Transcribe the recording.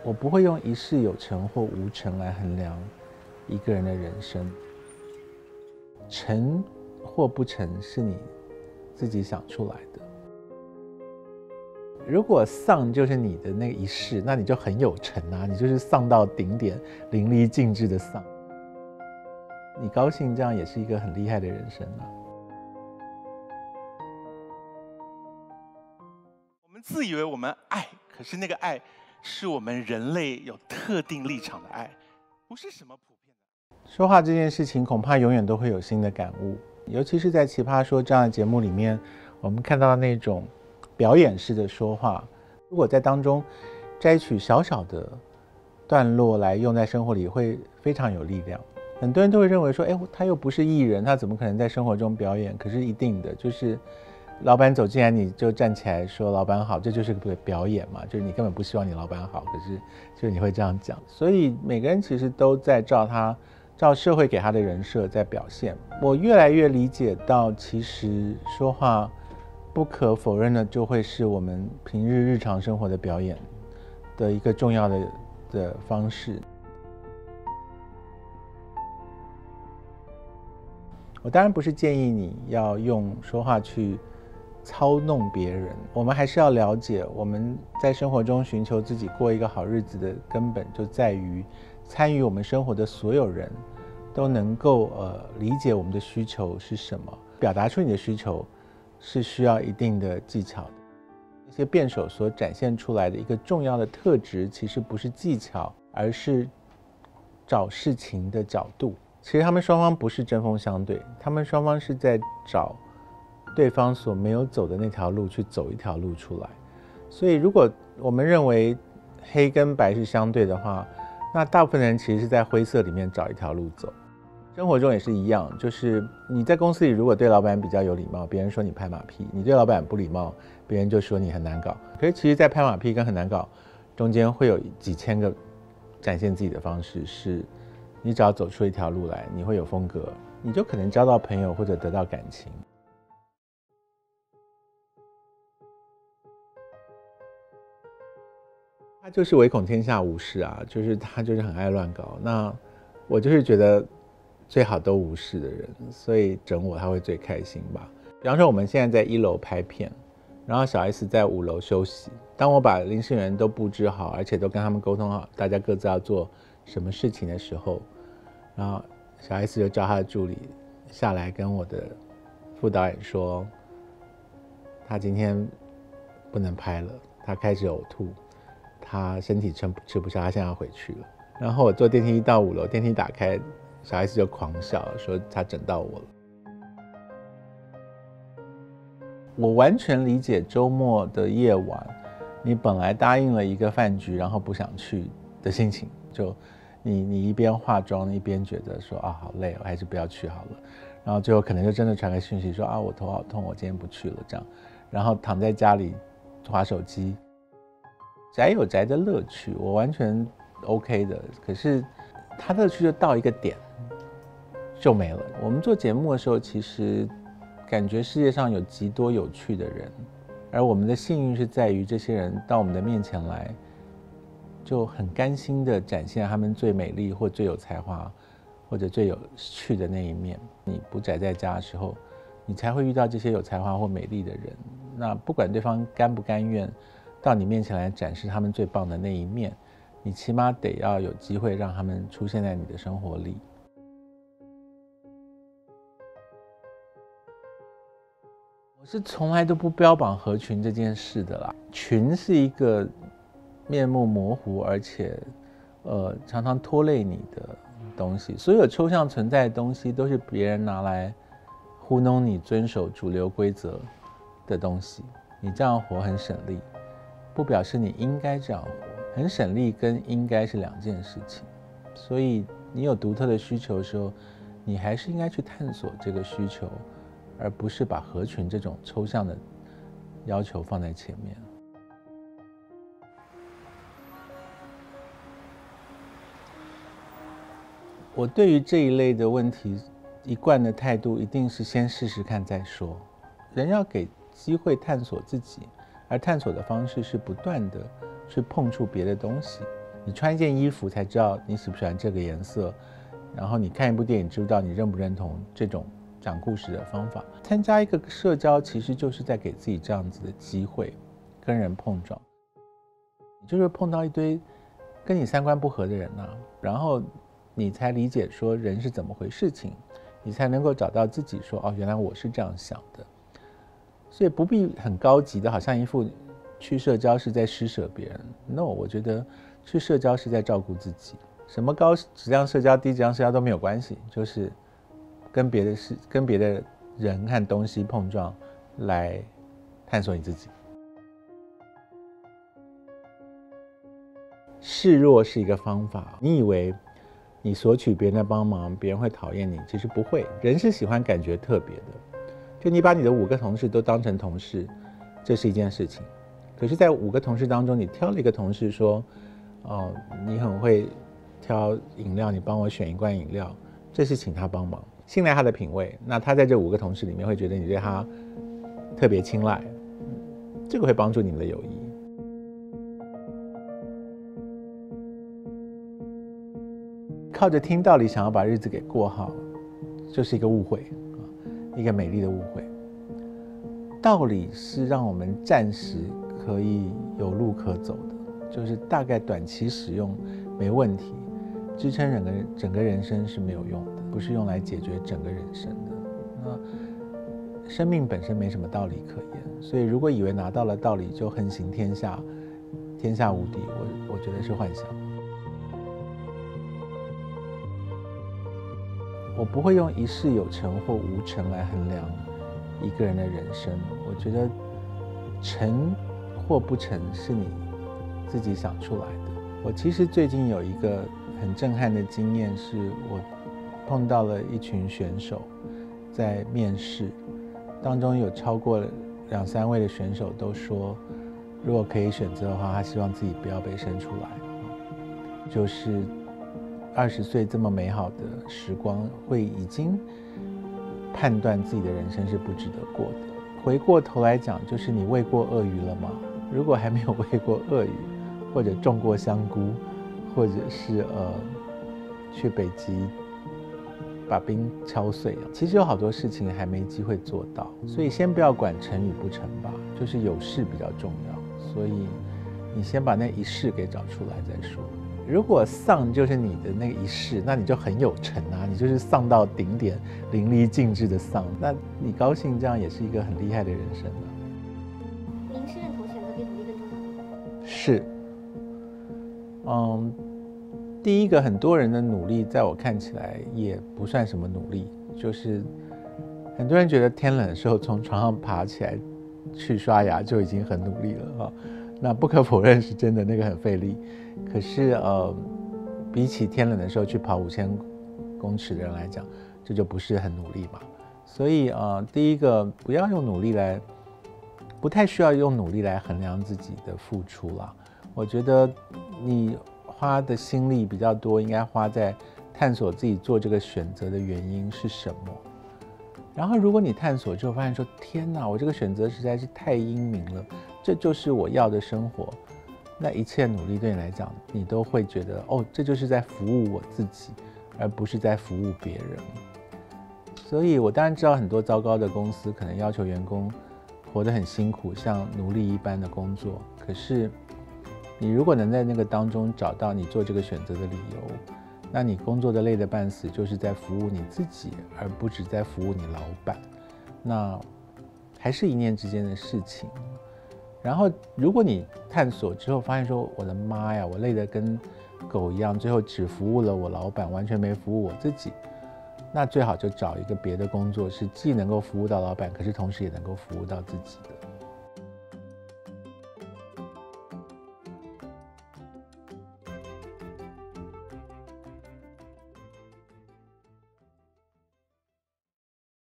我不会用一事有成或无成来衡量一个人的人生，成或不成是你自己想出来的。如果丧就是你的那一世，那你就很有成啊，你就是丧到顶点，淋漓尽致的丧。你高兴，这样也是一个很厉害的人生啊。 我们自以为我们爱，可是那个爱是我们人类有特定立场的爱，不是什么普遍的。 说话这件事情恐怕永远都会有新的感悟，尤其是在《奇葩说》这样的节目里面，我们看到那种表演式的说话，如果在当中摘取小小的段落来用在生活里，会非常有力量。很多人都会认为说，他又不是艺人，他怎么可能在生活中表演？可是一定的，就是老板走进来，你就站起来说老板好，这就是个表演嘛，就是你根本不希望你老板好，可是就是你会这样讲。所以每个人其实都在照社会给他的人设在表现。我越来越理解到，其实说话不可否认的就会是我们平日常生活的表演的一个重要的方式。我当然不是建议你要用说话去操弄别人，我们还是要了解我们在生活中寻求自己过一个好日子的根本就在于参与我们生活的所有人都能够理解我们的需求是什么，表达出你的需求是需要一定的技巧的。一些辩手所展现出来的一个重要的特质，其实不是技巧，而是找事情的角度。其实他们双方不是针锋相对，他们双方是在找对方所没有走的那条路去走一条路出来。所以如果我们认为黑跟白是相对的话，那大部分人其实是在灰色里面找一条路走。生活中也是一样，就是你在公司里如果对老板比较有礼貌，别人说你拍马屁；你对老板不礼貌，别人就说你很难搞。可是其实在拍马屁跟很难搞中间会有几千个展现自己的方式，是你只要走出一条路来，你会有风格，你就可能交到朋友或者得到感情。他就是唯恐天下无事啊，就是他就是很爱乱搞。那我就是觉得最好都无事的人，所以整我他会最开心吧。比方说我们现在在1楼拍片，然后小 S 在5楼休息。当我把临时人都布置好，而且都跟他们沟通好，大家各自要做什么事情的时候，然后小 S 就叫他的助理下来跟我的副导演说，他今天不能拍了，他开始呕吐，他身体吃不下，他现在要回去了。然后我坐电梯到5楼，电梯打开，小 S 就狂笑说他整到我了。我完全理解周末的夜晚，你本来答应了一个饭局，然后不想去的心情。就你一边化妆一边觉得说好累，我还是不要去好了。然后最后可能就真的传个讯息说我头好痛，我今天不去了这样。然后躺在家里滑手机，宅有宅的乐趣，我完全 OK 的。可是他乐趣就到一个点就没了。我们做节目的时候，其实感觉世界上有极多有趣的人，而我们的幸运是在于这些人到我们的面前来，就很甘心的展现他们最美丽或最有才华或者最有趣的那一面。你不宅在家的时候，你才会遇到这些有才华或美丽的人。那不管对方甘不甘愿到你面前来展示他们最棒的那一面，你起码得要有机会让他们出现在你的生活里。我是从来都不标榜合群这件事的啦。群是一个面目模糊而且常常拖累你的东西。所有抽象存在的东西都是别人拿来糊弄你遵守主流规则的东西。你这样活很省力，不表示你应该这样活。很省力跟应该是2件事情。所以你有独特的需求的时候，你还是应该去探索这个需求，而不是把合群这种抽象的要求放在前面。我对于这一类的问题一贯的态度一定是先试试看再说。人要给机会探索自己，而探索的方式是不断的去碰触别的东西。 你穿一件衣服才知道你喜不喜欢这个颜色，然后你看一部电影知道你认不认同这种讲故事的方法。参加一个社交其实就是在给自己这样子的机会，跟人碰撞，你就是碰到一堆跟你三观不合的人啊，然后你才理解说人是怎么回事情，你才能够找到自己说，哦，原来我是这样想的。所以不必很高级的，好像一副去社交是在施舍别人。No， 我觉得去社交是在照顾自己。什么高质量社交、低质量社交都没有关系，就是跟别的人和东西碰撞，来探索你自己。示弱是一个方法，你以为你索取别人的帮忙，别人会讨厌你，其实不会。人是喜欢感觉特别的。就你把你的5个同事都当成同事，这是一件事情。可是在5个同事当中，你挑了一个同事说，你很会挑饮料，你帮我选一罐饮料，这是请他帮忙，信赖他的品味。那他在这5个同事里面会觉得你对他特别青睐，这个会帮助你们的友谊。靠着听道理想要把日子给过好，就是一个误会。一个美丽的误会。道理是让我们暂时可以有路可走的，就是大概短期使用没问题，支撑整个人生是没有用的，不是用来解决整个人生的。那生命本身没什么道理可言，所以如果以为拿到了道理就横行天下，天下无敌，我觉得是幻想。我不会用一事有成或无成来衡量一个人的人生。我觉得成或不成是你自己想出来的。我其实最近有一个很震撼的经验，是我碰到了一群选手在面试当中，有超过2、3位的选手都说，如果可以选择的话，他希望自己不要被生出来。就是20岁这么美好的时光，会已经判断自己的人生是不值得过的。回过头来讲，就是你喂过鳄鱼了吗？如果还没有喂过鳄鱼，或者种过香菇，或者是去北极把冰敲碎，其实有好多事情还没机会做到。所以先不要管成与不成吧，就是有事比较重要。所以你先把那一事给找出来再说。如果丧就是你的那个一世，那你就很有成啊，你就是丧到顶点，淋漓尽致的丧，那你高兴，这样也是一个很厉害的人生啊。 您是认同选择比努力更重要吗？ 是，第一个，很多人的努力在我看起来也不算什么努力，就是很多人觉得天冷的时候从床上爬起来去刷牙就已经很努力了啊。那不可否认是真的，那个很费力。可是比起天冷的时候去跑5000公尺的人来讲，这就不是很努力嘛。所以第一个，不要用努力来，不太需要用努力来衡量自己的付出啦。我觉得你花的心力比较多，应该花在探索自己做这个选择的原因是什么。然后如果你探索之后发现说，天哪，我这个选择实在是太英明了，这就是我要的生活，那一切努力对你来讲，你都会觉得，这就是在服务我自己，而不是在服务别人。所以我当然知道很多糟糕的公司可能要求员工活得很辛苦，像奴隶一般的工作。可是你如果能在那个当中找到你做这个选择的理由，那你工作的累得半死，就是在服务你自己，而不只在服务你老板。那还是一念之间的事情。然后如果你探索之后发现说，我的妈呀，我累得跟狗一样，最后只服务了我老板，完全没服务我自己，那最好就找一个别的工作，是既能够服务到老板，可是同时也能够服务到自己的。